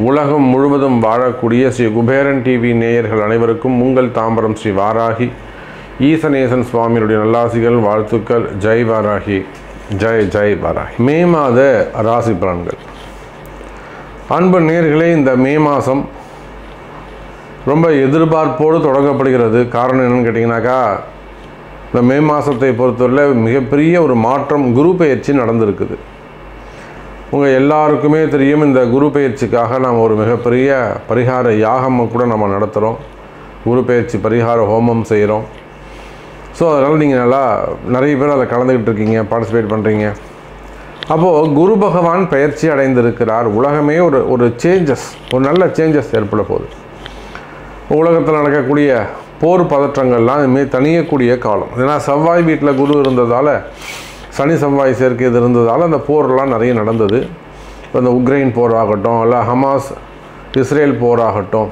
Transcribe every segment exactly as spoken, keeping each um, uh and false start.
உலகம் முழுவதும் வாழக்கூடிய ஸ்ரீ குபேரன் டிவி நேயர்கள் அனைவருக்கும் உங்கள் தாம்பரம் ஸ்ரீ வாராகி ஈசனேசன் சுவாமியுடைய நல்லாசிகள், வாழ்த்துக்கள். ஜெய் வாராகி, ஜெய் ஜெய் வாராகி. மே மாத ராசி பலன்கள். அன்பு நேயர்களே, இந்த மே மாதம் ரொம்ப எதிர்பார்ப்போடு தொடங்கப்படுகிறது. காரணம் என்னென்னு கேட்டிங்கனாக்கா, இந்த மே மாதத்தை பொறுத்தவரை மிகப்பெரிய ஒரு மாற்றம், குரு பெயர்ச்சி நடந்திருக்குது. உங்கள் எல்லாருக்குமே தெரியும், இந்த குரு பெயர்ச்சிக்காக நாம் ஒரு மிகப்பெரிய பரிகார யாகம் கூட நம்ம நடத்துகிறோம். குரு பெயர்ச்சி பரிகார ஹோமம் செய்கிறோம். ஸோ அதனால் நீங்கள் நல்லா நிறைய பேர் அதை கலந்துக்கிட்டு இருக்கீங்க, பார்ட்டிசிபேட் பண்ணுறீங்க. அப்போது குரு பகவான் பெயர்ச்சி அடைந்திருக்கிறார். உலகமே ஒரு ஒரு சேஞ்சஸ், ஒரு நல்ல சேஞ்சஸ் ஏற்பட போகுது. உலகத்தில் நடக்கக்கூடிய போர் பதற்றங்கள்லாம் இதுமாரி தணியக்கூடிய காலம். ஏன்னா செவ்வாய் வீட்டில் குரு இருந்ததால், சனி செவ்வாய் சேர்க்கை இது இருந்ததால் அந்த போர்லாம் நிறைய நடந்தது. இப்போ இந்த உக்ரைன் போர் ஆகட்டும், இல்லை ஹமாஸ் இஸ்ரேல் போர் ஆகட்டும்,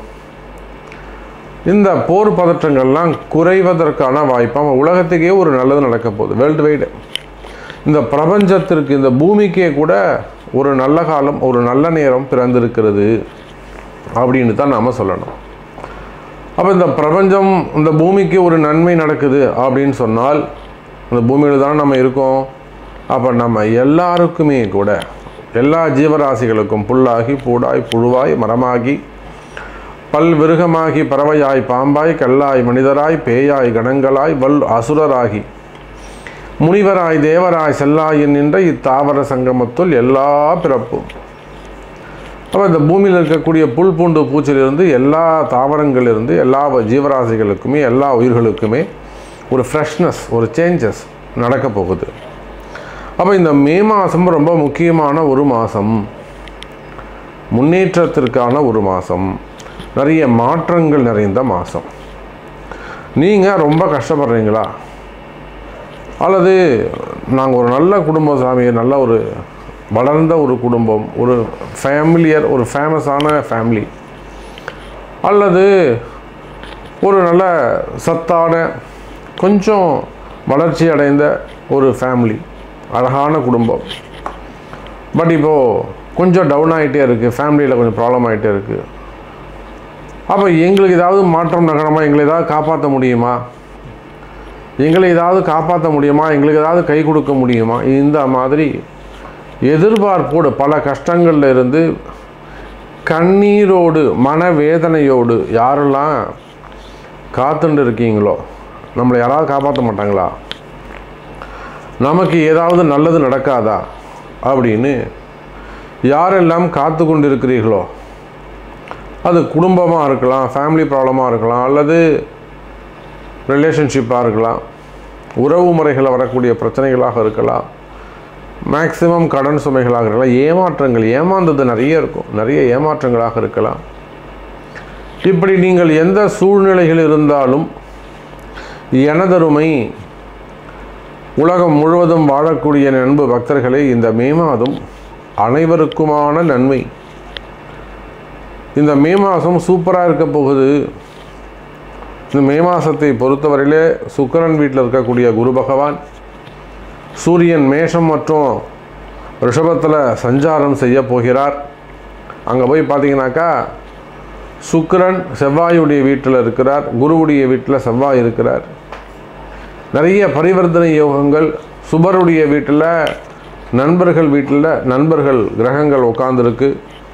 இந்த போர் பதற்றங்கள்லாம் குறைவதற்கான வாய்ப்பாக உலகத்துக்கே ஒரு நல்லது நடக்க போகுது. வேர்ல்டு வைடு, இந்த பிரபஞ்சத்திற்கு, இந்த பூமிக்கே கூட ஒரு நல்ல காலம், ஒரு நல்ல நேரம் பிறந்திருக்கிறது அப்படின்னு தான் நாம் சொல்லணும். அப்போ இந்த பிரபஞ்சம், இந்த பூமிக்கு ஒரு நன்மை நடக்குது அப்படின்னு சொன்னால், அந்த பூமியில் தான் நம்ம இருக்கோம். அப்போ நம்ம எல்லாருக்குமே கூட, எல்லா ஜீவராசிகளுக்கும் புல்லாகி பூடாய் புழுவாய் மரமாகி பல் விருகமாகி பறவையாய் பாம்பாய் கல்லாய் மனிதராய் பேயாய் கணங்களாய் வல் அசுரராகி முனிவராய் தேவராய் செல்லாயின் நின்ற இத்தாவர சங்கமத்துள் எல்லா பிறப்பும். அப்போ இந்த பூமியில் இருக்கக்கூடிய புல் பூண்டு பூச்சிலிருந்து, எல்லா தாவரங்களிலிருந்து, எல்லா ஜீவராசிகளுக்குமே, எல்லா உயிர்களுக்குமே ஒரு ஃப்ரெஷ்னஸ், ஒரு சேஞ்சஸ் நடக்க போகுது. அப்போ இந்த மே மாதம் ரொம்ப முக்கியமான ஒரு மாதம், முன்னேற்றத்திற்கான ஒரு மாதம், நிறைய மாற்றங்கள் நிறைந்த மாதம். நீங்கள் ரொம்ப கஷ்டப்படுறீங்களா, அல்லது நாங்கள் ஒரு நல்ல குடும்பம் சாமி, நல்ல ஒரு வளர்ந்த ஒரு குடும்பம், ஒரு ஃபேமிலியர், ஒரு ஃபேமஸான ஃபேமிலி, அல்லது ஒரு நல்ல சத்தான கொஞ்சம் வளர்ச்சி அடைந்த ஒரு ஃபேமிலி, அழகான குடும்பம், பட் இப்போது கொஞ்சம் டவுன் ஆகிட்டே இருக்குது, ஃபேமிலியில் கொஞ்சம் ப்ராப்ளம் ஆகிட்டே இருக்குது. அப்போ எங்களுக்கு ஏதாவது மாற்றம் நகரமா, எங்களை ஏதாவது காப்பாற்ற முடியுமா, எங்களை ஏதாவது காப்பாற்ற முடியுமா, எங்களுக்கு ஏதாவது கை கொடுக்க முடியுமா, இந்த மாதிரி எதிர்பார்ப்போடு பல கஷ்டங்களில் இருந்து கண்ணீரோடு மனவேதனையோடு யாரெல்லாம் காத்துண்டு இருக்கீங்களோ, நம்மளை யாராவது காப்பாற்ற மாட்டாங்களா, நமக்கு ஏதாவது நல்லது நடக்காதா அப்படின்னு யாரெல்லாம் காத்து கொண்டு இருக்கிறீர்களோ, அது குடும்பமாக இருக்கலாம், ஃபேமிலி ப்ராப்ளமாக இருக்கலாம், அல்லது ரிலேஷன்ஷிப்பாக இருக்கலாம், உறவு முறைகளில் வரக்கூடிய பிரச்சனைகளாக இருக்கலாம், மேக்சிமம் கடன் சுமைகளாக இருக்கலாம், ஏமாற்றங்கள், ஏமாந்தது நிறைய இருக்கும், நிறைய ஏமாற்றங்களாக இருக்கலாம். இப்படி நீங்கள் எந்த சூழ்நிலைகள் இருந்தாலும், எனதருமை உலகம் முழுவதும் வாழக்கூடிய அன்பு பக்தர்களே, இந்த மே மாதம் அனைவருக்குமான நன்மை. இந்த மே மாதம் சூப்பராக இருக்க போகுது. இந்த மே மாதத்தை பொறுத்தவரையிலே சுக்கிரன் வீட்டில் இருக்கக்கூடிய குரு பகவான், சூரியன் மேஷம் மற்றும் ரிஷபத்தில் சஞ்சாரம் செய்ய போகிறார். அங்கே போய் பார்த்தீங்கன்னாக்கா சுக்கிரன் செவ்வாயுடைய வீட்டில் இருக்கிறார், குருவுடைய வீட்டில் செவ்வாய் இருக்கிறார். நிறைய பரிவர்த்தனை யோகங்கள், சுபருடைய வீட்டில், நண்பர்கள் வீட்டில் நண்பர்கள் கிரகங்கள் உட்கார்ந்துருக்கு.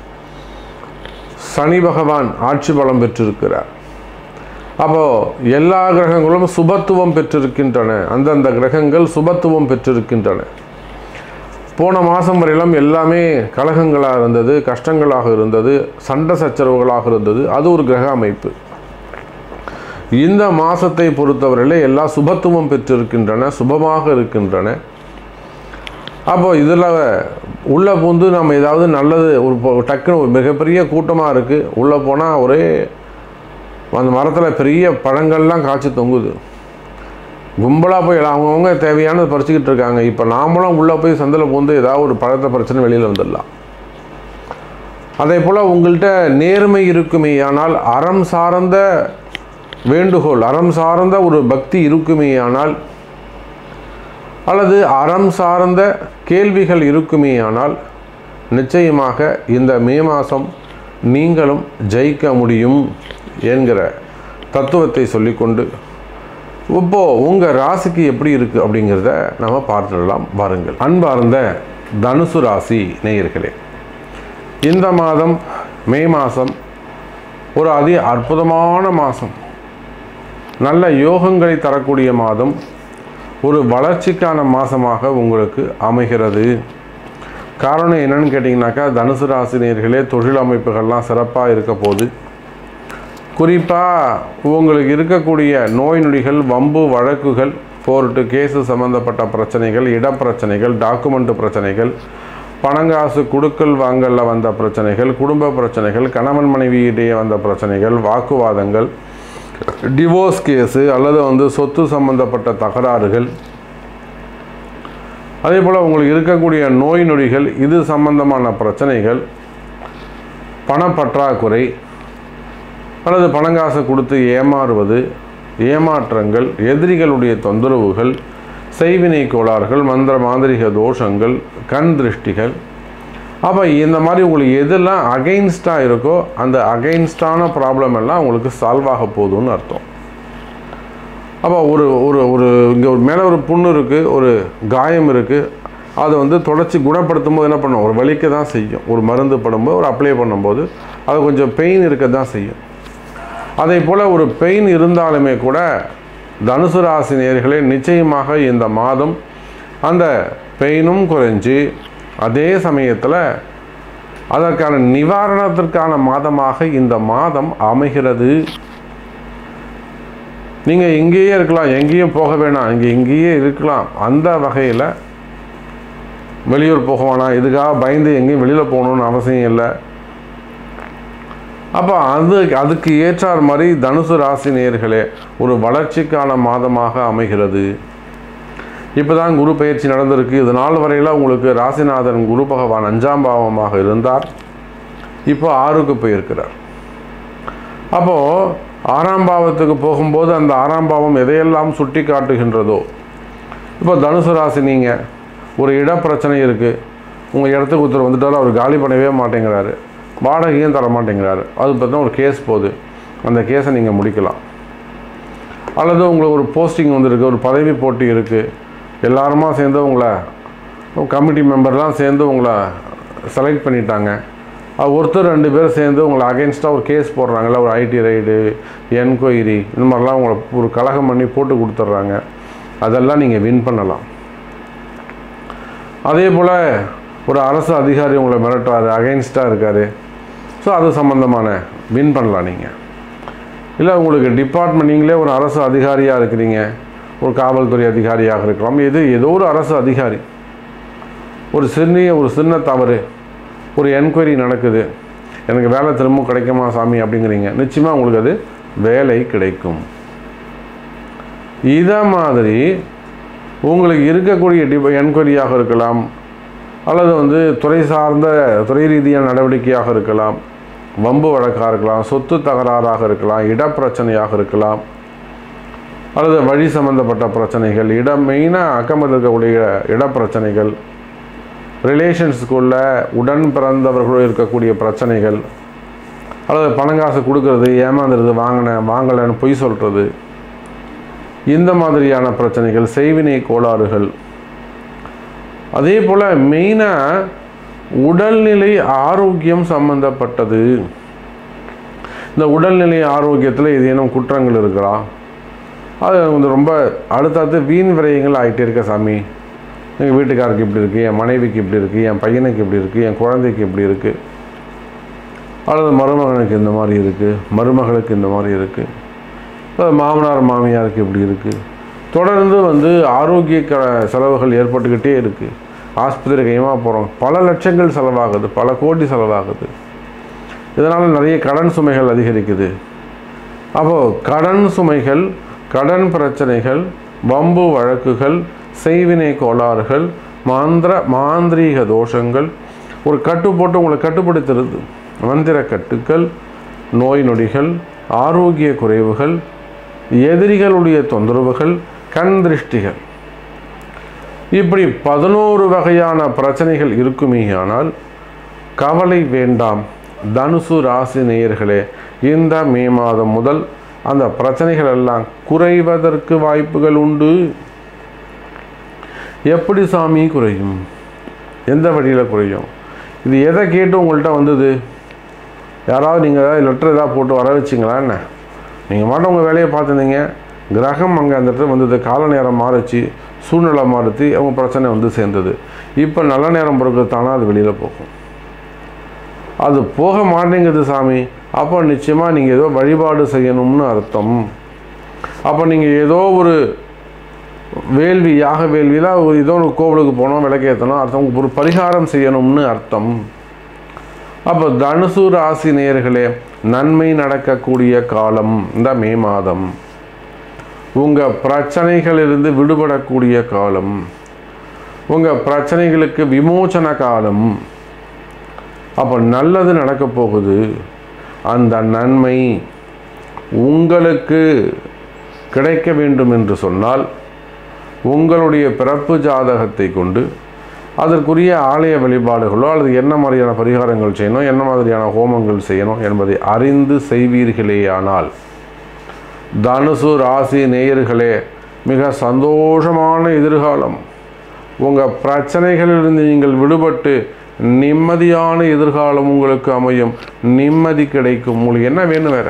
சனி பகவான் ஆட்சி பலம் பெற்றிருக்கிறார். அப்போது எல்லா கிரகங்களும் சுபத்துவம் பெற்றிருக்கின்றன, அந்தந்த கிரகங்கள் சுபத்துவம் பெற்றிருக்கின்றன. போன மாதம் வரையிலும் எல்லாமே கலகங்களாக இருந்தது, கஷ்டங்களாக இருந்தது, சண்டை சச்சரவுகளாக இருந்தது. அது ஒரு கிரக அமைப்பு. இந்த மாதத்தை பொறுத்தவரையில் எல்லாம் சுபத்துவம் பெற்றிருக்கின்றன, சுபமாக இருக்கின்றன. அப்போ இதில் உள்ளே பூந்து நம்ம ஏதாவது நல்லது, ஒரு டக்குன்னு ஒரு மிகப்பெரிய கூட்டமாக இருக்குது, உள்ளே போனால் ஒரே அந்த மரத்தில் பெரிய பழங்கள்லாம் காய்ச்சி தொங்குது, கும்பலாக போய் அவங்கவுங்க தேவையானது பறிச்சுக்கிட்டு இருக்காங்க. இப்போ நாமளும் உள்ளே போய் சந்தில் பூந்து ஏதாவது ஒரு பழத்தை பறிச்சுன்னு வெளியில் வந்துடலாம். அதே போல் உங்கள்கிட்ட நேர்மை இருக்குமே ஆனால், அறம் சார்ந்த வேண்டுகோள், அறம் சார்ந்த ஒரு பக்தி இருக்குமே ஆனால், அல்லது அறம் சார்ந்த கேள்விகள் இருக்குமே ஆனால், நிச்சயமாக இந்த மே மாதம் நீங்களும் ஜெயிக்க முடியும் என்கிற தத்துவத்தை சொல்லிக்கொண்டு இப்போது உங்கள் ராசிக்கு எப்படி இருக்குது அப்படிங்கிறத நம்ம பார்த்துடலாம் வாருங்கள். அன்பார்ந்த தனுசு ராசி நேயர்களே, இந்த மாதம் மே மாதம் ஒரு அதி அற்புதமான மாதம், நல்ல யோகங்களை தரக்கூடிய மாதம், ஒரு வளர்ச்சிக்கான மாதமாக உங்களுக்கு அமைகிறது. காரணம் என்னன்னு கேட்டிங்கனாக்கா, தனுசு ராசி நேயர்களே, தொழில் அமைப்புகள்லாம் சிறப்பாக இருக்க போது, குறிப்பாக உங்களுக்கு இருக்கக்கூடிய நோய் நொடிகள், வம்பு வழக்குகள், கோர்ட்டு கேஸு சம்மந்தப்பட்ட பிரச்சனைகள், இடப்பிரச்சனைகள், டாக்குமெண்ட் பிரச்சனைகள், பணங்காசு குடுக்கல் வாங்கலில் வந்த பிரச்சனைகள், குடும்ப பிரச்சனைகள், கணவன் மனைவியிடையே வந்த பிரச்சனைகள், வாக்குவாதங்கள், டிவோர்ஸ் கேஸு அல்லது வந்து சொத்து சம்பந்தப்பட்ட தகராறுகள், அதே போல் உங்களுக்கு இருக்கக்கூடிய நோய் நொடிகள், இது சம்பந்தமான பிரச்சனைகள், பணப்பற்றாக்குறை அல்லது பணங்காசை கொடுத்து ஏமாறுவது, ஏமாற்றங்கள், எதிரிகளுடைய தொந்தரவுகள், செய்வினை கோளாறுகள், மந்திர மாந்திரிக தோஷங்கள், கண் திருஷ்டிகள். அப்போ இந்த மாதிரி உங்களுக்கு எதெல்லாம் அகைன்ஸ்டாக இருக்கோ அந்த அகைன்ஸ்டான ப்ராப்ளம் எல்லாம் உங்களுக்கு சால்வ் ஆக போகுதுன்னு அர்த்தம். அப்போ ஒரு ஒரு ஒரு இங்கே ஒரு மேலே ஒரு புண்ணு இருக்குது, ஒரு காயம் இருக்குது, அதை வந்து தொடச்சி குணப்படுத்தும் போது என்ன பண்ணும், ஒரு வலிக்க தான் செய்யும். ஒரு மருந்து படும்போது, ஒரு அப்ளை பண்ணும்போது அது கொஞ்சம் பெயின் இருக்க தான் செய்யும். அதே போல் ஒரு பெயின் இருந்தாலுமே கூட தனுசு ராசி நேயர்களே, நிச்சயமாக இந்த மாதம் அந்த பெயினும் குறைஞ்சி அதே சமயத்தில் அதற்கான நிவாரணத்திற்கான மாதமாக இந்த மாதம் அமைகிறது. நீங்கள் இங்கேயே இருக்கலாம், எங்கேயும் போக வேணாம், இங்கே இங்கேயே இருக்கலாம். அந்த வகையில் வெளியூர் போக வேணாம், இதுக்காக பயந்து எங்கேயும் வெளியில் போகணுன்னு அவசியம் இல்லை. அப்போ அது அதுக்கு ஏற்றார் மாதிரி தனுசு ராசி நேயர்களே, ஒரு வளர்ச்சிக்கான மாதமாக அமைகிறது. இப்போ தான் குரு பயிற்சி நடந்திருக்கு. இது நாள் வரையில் உங்களுக்கு ராசிநாதன் குரு பகவான் அஞ்சாம் பாவமாக இருந்தார், இப்போ ஆறுக்கு போயிருக்கிறார். அப்போது ஆறாம் பாவத்துக்கு போகும்போது அந்த ஆறாம் பாவம் எதையெல்லாம் சுட்டி காட்டுகின்றதோ, இப்போ தனுசு ராசி நீங்கள் ஒரு இடப்பிரச்சனை இருக்குது, உங்கள் இடத்துக்கு ஒருத்தர் வந்துட்டாலும் அவர் காலி பண்ணவே மாட்டேங்கிறாரு, வாடகையும் தர மாட்டேங்கிறாரு, அது பார்த்தா ஒரு கேஸ் போகுது, அந்த கேஸை நீங்கள் முடிக்கலாம். அல்லது உங்களுக்கு ஒரு போஸ்டிங் வந்துருக்கு, ஒரு பதவி போட்டி இருக்குது, எல்லாருமா சேர்ந்து உங்களை கமிட்டி மெம்பர்லாம் சேர்ந்து உங்களை செலக்ட் பண்ணிட்டாங்க, அது ஒருத்தர் ரெண்டு பேர் சேர்ந்து உங்களை அகென்ஸ்டாக ஒரு கேஸ் போடுறாங்கல்ல, ஒரு ஐடி ரைடு, என்கொயரி, இந்த மாதிரிலாம் உங்களை ஒரு கலகம் பண்ணி போட்டு கொடுத்துட்றாங்க, அதெல்லாம் நீங்கள் வின் பண்ணலாம். அதே போல் ஒரு அரசு அதிகாரி உங்களை மிரட்டுறாரு, அகென்ஸ்டாக இருக்கார், ஸோ அது சம்மந்தமான வின் பண்ணலாம் நீங்கள். இல்லை உங்களுக்கு டிபார்ட்மெண்ட், நீங்களே ஒரு அரசு அதிகாரியாக இருக்கிறீங்க, ஒரு காவல்துறை அதிகாரியாக இருக்கலாம், இது ஏதோ ஒரு அரசு அதிகாரி, ஒரு சிறிய ஒரு சின்ன தவறு, ஒரு என்கொயரி நடக்குது, எனக்கு வேலை திரும்ப கிடைக்குமா சாமி அப்படிங்கிறீங்க, நிச்சயமாக உங்களுக்கு அது வேலை கிடைக்கும். இதை மாதிரி உங்களுக்கு இருக்கக்கூடிய டிப என்கொயரியாக இருக்கலாம், அல்லது வந்து துறை சார்ந்த துறை ரீதியான நடவடிக்கையாக இருக்கலாம், வம்பு வழக்காக இருக்கலாம், சொத்து தகராறாக இருக்கலாம், இடப்பிரச்சனையாக இருக்கலாம், அல்லது வழி சம்பந்தப்பட்ட பிரச்சனைகள், இடம் மெயினாக அக்கம்பத்தில் இருக்கக்கூடிய இடப்பிரச்சனைகள், ரிலேஷன்ஸுக்குள்ள உடன் பிறந்தவர்களோடு இருக்கக்கூடிய பிரச்சனைகள், அல்லது பணங்காசு கொடுக்கறது, ஏமாந்துறது, வாங்கினேன் வாங்கலைன்னு பொய் சொல்கிறது, இந்த மாதிரியான பிரச்சனைகள், செய்வினை கோளாறுகள். அதே போல் மெயினாக உடல்நிலை ஆரோக்கியம் சம்பந்தப்பட்டது. இந்த உடல்நிலை ஆரோக்கியத்தில் ஏதேனும் குற்றங்கள் இருக்கிறா, அது வந்து ரொம்ப அடுத்தடுத்து வீண் விரயங்கள் ஆகிட்டே இருக்க சாமி, எங்கள் வீட்டுக்காருக்கு இப்படி இருக்குது, என் மனைவிக்கு இப்படி இருக்குது, என் பையனுக்கு இப்படி இருக்குது, என் குழந்தைக்கு இப்படி இருக்குது, அல்லது மருமகனுக்கு இந்த மாதிரி இருக்குது, மருமகளுக்கு இந்த மாதிரி இருக்குது, அல்லது மாமனார் மாமியாருக்கு இப்படி இருக்குது, தொடர்ந்து வந்து ஆரோக்கிய க செலவுகள் ஏற்பட்டுக்கிட்டே இருக்குது. ஆஸ்பத்திரி கையமாக போகிறோம், பல லட்சங்கள் செலவாகுது, பல கோடி செலவாகுது, இதனால் நிறைய கடன் சுமைகள் அதிகரிக்குது. அப்போது கடன் சுமைகள், கடன் பிரச்சனைகள், வம்பு வழக்குகள், செய்வினை கோளாறுகள், மாந்திர மாந்திரீக தோஷங்கள் ஒரு கட்டு போட்டு உங்களை கட்டுப்படுத்துறது, மந்திர கட்டுக்கள், நோய் நொடிகள், ஆரோக்கிய குறைவுகள், எதிரிகளுடைய தொந்தரவுகள், கண் திருஷ்டிகள், இப்படி பதினோரு வகையான பிரச்சனைகள் இருக்குமே. ஆனால் கவலை வேண்டாம், தனுசு ராசி நேயர்களே, இந்த மே மாதம் முதல் அந்த பிரச்சனைகள் எல்லாம் குறைவதற்கு வாய்ப்புகள் உண்டு. எப்படி சாமி குறையும்? எந்த வழியில் குறையும்? இது எதை கேட்டு உங்கள்கிட்ட வந்தது? யாராவது நீங்கள் ஏதாவது லெட்டர் ஏதாவது போட்டு வர வச்சிங்களா என்ன? நீங்கள் மட்டும் உங்கள் வேலையை பார்த்துருந்தீங்க, கிரகம் அங்கே அந்த இடத்துல வந்தது, கால நேரம் மாறிச்சு, சூழ்நிலை மாறுத்தி அவங்க பிரச்சனை வந்து சேர்ந்தது. இப்போ நல்ல நேரம் பிறகுத்தானா அது வெளியில் போகும். அது போக மாட்டேங்குது சாமி. அப்போ நிச்சயமாக நீங்கள் ஏதோ வழிபாடு செய்யணும்னு அர்த்தம். அப்போ நீங்கள் ஏதோ ஒரு வேள்வி, யாக வேள்வியில் ஒரு ஏதோ ஒரு கோவிலுக்கு போனோம், விளக்கேற்றணும் அர்த்தம், ஒரு பரிகாரம் செய்யணும்னு அர்த்தம். அப்போ தனுசு ராசி நேயர்களே, நன்மை நடக்கக்கூடிய காலம் இந்த மே மாதம். உங்கள் பிரச்சனைகளிலிருந்து விடுபடக்கூடிய காலம், உங்கள் பிரச்சனைகளுக்கு விமோசன காலம். அப்போ நல்லது நடக்க போகுது. அந்த நன்மை உங்களுக்கு கிடைக்க வேண்டும் என்று சொன்னால் உங்களுடைய பிறப்பு ஜாதகத்தை கொண்டு அதற்குரிய ஆலய வழிபாடுகளோ அல்லது என்ன மாதிரியான பரிகாரங்கள் செய்யணும், என்ன மாதிரியான ஹோமங்கள் செய்யணும் என்பதை அறிந்து செய்வீர்களேயானால் தனுசு ராசி நேயர்களே, மிக சந்தோஷமான எதிர்காலம். உங்கள் பிரச்சனைகளிலிருந்து நீங்கள் விடுபட்டு நிம்மதியான எதிர்காலம் உங்களுக்கு அமையும். நிம்மதி கிடைக்கும். உங்களுக்கு என்ன வேணும் வேற?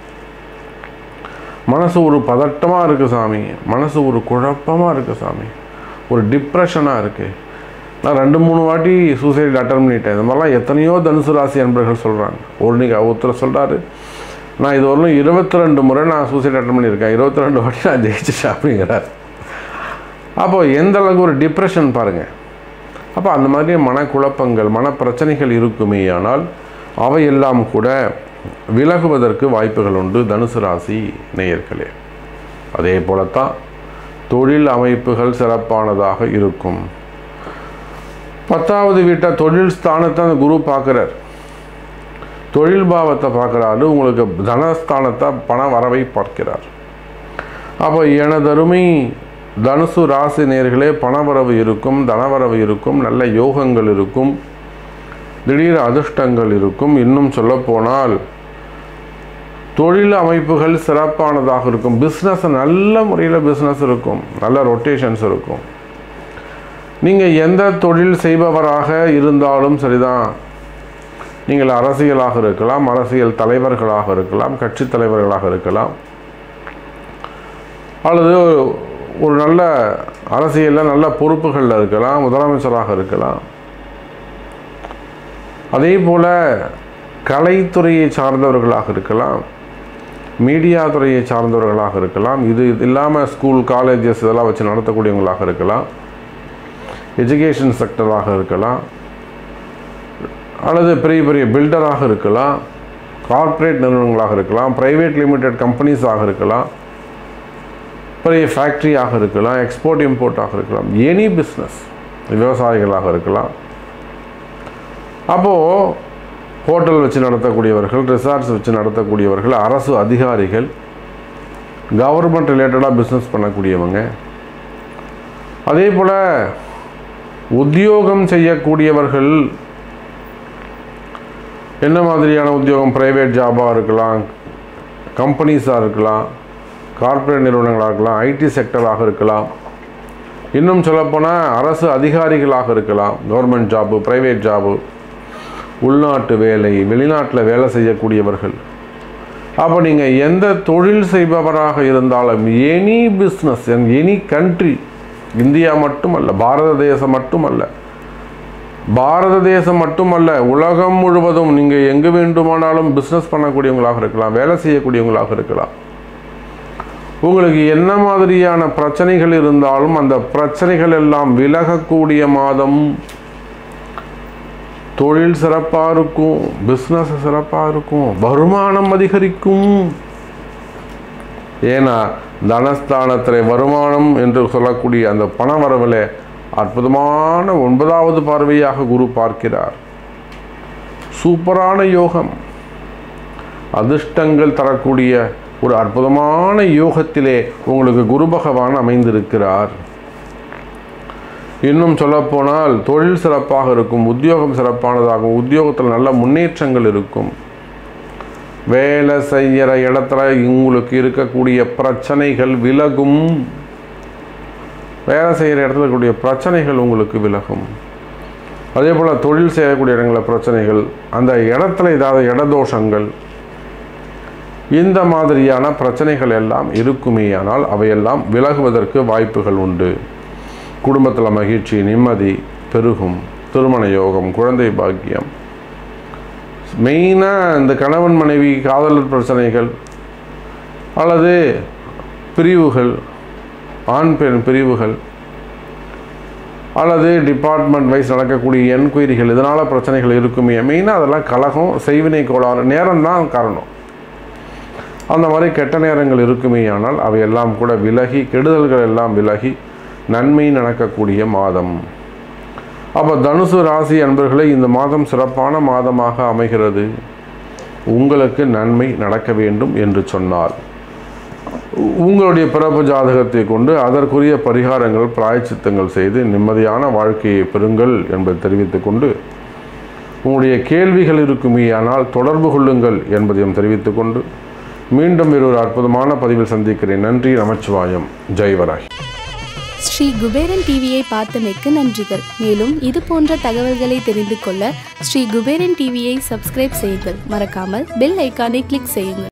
மனசு ஒரு பதட்டமாக இருக்குது சாமி, மனசு ஒரு குழப்பமாக இருக்குது சாமி, ஒரு டிப்ரெஷனாக இருக்குது. நான் ரெண்டு மூணு வாட்டி சூசைட் அட்டன் பண்ணிட்டேன். இந்த மாதிரிலாம் எத்தனையோ தனுசு ராசி அன்பர்கள் சொல்கிறாங்க. ஒரு நீங்கள் ஒருத்தர் சொல்கிறாரு, நான் இது வரலும் இருபத்தி ரெண்டு முறை நான் சூசைட் அட்டன் பண்ணியிருக்கேன், இருபத்தி ரெண்டு வாட்டி நான் ஜெயிச்சிட்டேன் அப்படிங்கிறார். அப்போது எந்த அளவுக்கு ஒரு டிப்ரெஷன் பாருங்கள். அப்போ அந்த மாதிரி மனக்குழப்பங்கள், மனப்பிரச்சனைகள் இருக்குமே, ஆனால் அவையெல்லாம் கூட விலகுவதற்கு வாய்ப்புகள் உண்டு தனுசு ராசி நேயர்களே. அதே போலத்தான் தொழில் அமைப்புகள் சிறப்பானதாக இருக்கும். பத்தாவது வீட்டை தொழில் ஸ்தானத்தை அந்த குரு பார்க்குறார், தொழில் பாவத்தை பார்க்குறாரு, உங்களுக்கு தனஸ்தானத்தை பண வரவை பார்க்கிறார். அப்போ எனதருமை தனுசு ராசி நேயர்களே, பணவரவு இருக்கும், தனவரவு இருக்கும், நல்ல யோகங்கள் இருக்கும், திடீர் அதிர்ஷ்டங்கள் இருக்கும். இன்னும் சொல்லப்போனால் தொழில் அமைப்புகள் சிறப்பானதாக இருக்கும். பிஸ்னஸ் நல்ல முறையில் பிஸ்னஸ் இருக்கும், நல்ல ரொட்டேஷன்ஸ் இருக்கும். நீங்கள் எந்த தொழில் செய்பவராக இருந்தாலும் சரிதான், நீங்கள் அரசியலாக இருக்கலாம், அரசியல் தலைவர்களாக இருக்கலாம், கட்சி தலைவர்களாக இருக்கலாம், அல்லது ஒரு நல்ல அரசியலில் நல்ல பொறுப்புகளில் இருக்கலாம், முதலமைச்சராக இருக்கலாம். அதே போல் கலைத்துறையை சார்ந்தவர்களாக இருக்கலாம், மீடியா துறையை சார்ந்தவர்களாக இருக்கலாம். இது இது இல்லாமல் ஸ்கூல், காலேஜஸ் இதெல்லாம் வச்சு நடத்தக்கூடியவங்களாக இருக்கலாம், எஜுகேஷன் செக்டராக இருக்கலாம், அல்லது பெரிய பெரிய பில்டராக இருக்கலாம், கார்ப்பரேட் நிறுவனங்களாக இருக்கலாம், ப்ரைவேட் லிமிடெட் கம்பெனிஸாக இருக்கலாம், பெரிய ஃபேக்ட்ரியாக இருக்கலாம், எக்ஸ்போர்ட் இம்போர்ட்டாக இருக்கலாம், எனி பிஸ்னஸ், விவசாயிகளாக இருக்கலாம். அப்போது ஹோட்டல் வச்சு நடத்தக்கூடியவர்கள், ரிசார்ட்ஸ் வச்சு நடத்தக்கூடியவர்கள், அரசு அதிகாரிகள், கவர்மெண்ட் ரிலேட்டடாக பிஸ்னஸ் பண்ணக்கூடியவங்க, அதே போல் உத்தியோகம் செய்யக்கூடியவர்கள். என்ன மாதிரியான உத்தியோகம்? ப்ரைவேட் ஜாபாக இருக்கலாம், கம்பெனிஸாக இருக்கலாம், கார்ப்பரேட் நிறுவனங்களாக இருக்கலாம், ஐடி செக்டராக இருக்கலாம், இன்னும் சொல்லப்போனால் அரசு அதிகாரிகளாக இருக்கலாம், கவர்மெண்ட் ஜாபு, ப்ரைவேட் ஜாபு, உள்நாட்டு வேலை, வெளிநாட்டில் வேலை செய்யக்கூடியவர்கள். அப்போ நீங்கள் எந்த தொழில் செய்பவராக இருந்தாலும், any business, any country, India மட்டுமல்ல, பாரத தேசம் மட்டுமல்ல, பாரத தேசம் மட்டுமல்ல உலகம் முழுவதும் நீங்கள் எங்கு வேண்டுமானாலும் பிஸ்னஸ் பண்ணக்கூடியவங்களாக இருக்கலாம், வேலை செய்யக்கூடியவங்களாக இருக்கலாம். உங்களுக்கு என்ன மாதிரியான பிரச்சனைகள் இருந்தாலும் அந்த பிரச்சனைகள் எல்லாம் விலகக்கூடிய மாதம். தொழில் சிறப்பாக இருக்கும், பிஸ்னஸ் சிறப்பாக இருக்கும், வருமானம் அதிகரிக்கும். ஏன்னா தனஸ்தானத்தில் வருமானம் என்று சொல்லக்கூடிய அந்த பண வரவில் அற்புதமான ஒன்பதாவது பார்வையாக குரு பார்க்கிறார். சூப்பரான யோகம், அதிர்ஷ்டங்கள் தரக்கூடிய ஒரு அற்புதமான யோகத்திலே உங்களுக்கு குரு பகவான் அமைந்திருக்கிறார். இன்னும் சொல்லப்போனால் தொழில் சிறப்பாக இருக்கும், உத்தியோகம் சிறப்பானதாகும், உத்தியோகத்தில் நல்ல முன்னேற்றங்கள் இருக்கும். வேலை செய்கிற இடத்துல உங்களுக்கு இருக்கக்கூடிய பிரச்சனைகள் விலகும். வேலை செய்கிற இடத்துல இருக்கக்கூடிய பிரச்சனைகள் உங்களுக்கு விலகும். அதே போல் தொழில் செய்யக்கூடிய இடங்களில் பிரச்சனைகள், அந்த இடத்துல ஏதாவது இடதோஷங்கள், இந்த மாதிரியான பிரச்சனைகள் எல்லாம் இருக்குமேயானால் அவையெல்லாம் விலகுவதற்கு வாய்ப்புகள் உண்டு. குடும்பத்தில் மகிழ்ச்சி, நிம்மதி பெருகும். திருமண யோகம், குழந்தை பாக்கியம், மெயினாக இந்த கணவன் மனைவி காதலர் பிரச்சனைகள் அல்லது பிரிவுகள், ஆண் பெண் பிரிவுகள் அல்லது டிபார்ட்மெண்ட் வைஸ் நடக்கக்கூடிய என்கொயரிகள், இதனால் பிரச்சனைகள் இருக்குமே. மெயினாக அதெல்லாம் கலகம், செய்வினை கோளாறு, நேரம்தான் காரணம். அந்த மாதிரி கெட்ட நேரங்கள் இருக்குமே. ஆனால் அவையெல்லாம் கூட விலகி, கெடுதல்கள் எல்லாம் விலகி நன்மை நடக்கக்கூடிய மாதம். அப்போ தனுசு ராசி அன்பர்களே, இந்த மாதம் சிறப்பான மாதமாக அமைகிறது. உங்களுக்கு நன்மை நடக்க வேண்டும் என்று சொன்னால் உங்களுடைய பிறப்பு ஜாதகத்தை கொண்டு அதற்குரிய பரிகாரங்கள், பிராயச்சித்தங்கள் செய்து நிம்மதியான வாழ்க்கையை பெறுங்கள் என்பதை தெரிவித்துக் கொண்டு, உங்களுடைய கேள்விகள் இருக்குமே ஆனால் தொடர்பு கொள்ளுங்கள் என்பதையும் தெரிவித்துக் கொண்டு மீண்டும் ஒரு அற்புதமான பதிவில் சந்திக்கிறேன். நன்றி, நமச்சிவாயம், ஜெய் வராகி. ஸ்ரீ குபேரன் டிவியை பார்த்தமைக்கு நன்றிகள். மேலும் இது போன்ற தகவல்களை தெரிந்து கொள்ள ஸ்ரீ குபேரன் டிவியை சப்ஸ்கிரைப் செய்யுங்கள். மறக்காமல் பெல் ஐக்கானை கிளிக் செய்யுங்கள்.